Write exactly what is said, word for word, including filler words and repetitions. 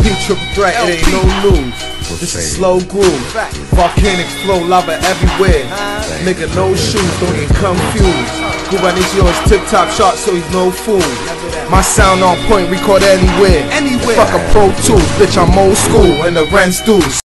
P triple threat, it ain't no news. This is slow groove, volcanic flow, lava everywhere. Nigga, no shoes, don't get confused. Kuban is yours, tip top shot, so he's no fool. My sound on point, record anywhere. Fuck a Pro Tools, bitch, I'm old school, and the rent's due.